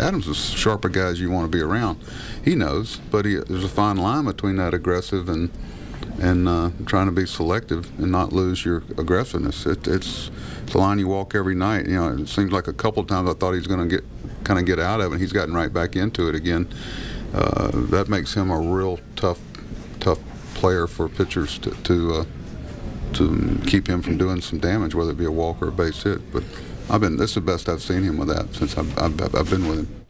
Adams is sharper guys you want to be around. He knows, but there's a fine line between that aggressive and trying to be selective and not lose your aggressiveness. It's the line you walk every night. You know, it seems like a couple of times I thought he's going to get out of it. He's gotten right back into it again. That makes him a real tough player for pitchers to keep him from doing some damage, whether it be a walk or a base hit. But this is the best I've seen him with that since I've been with him.